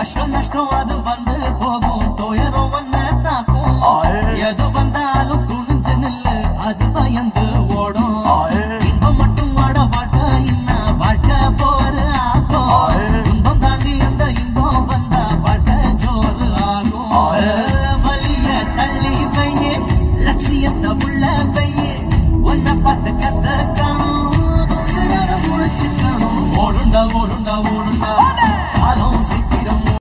கஷ்டம் நஷ்டம் அது வந்து போகும் துயரம் ஒன்ன தாக்கும் எது வந்தாலும் துணை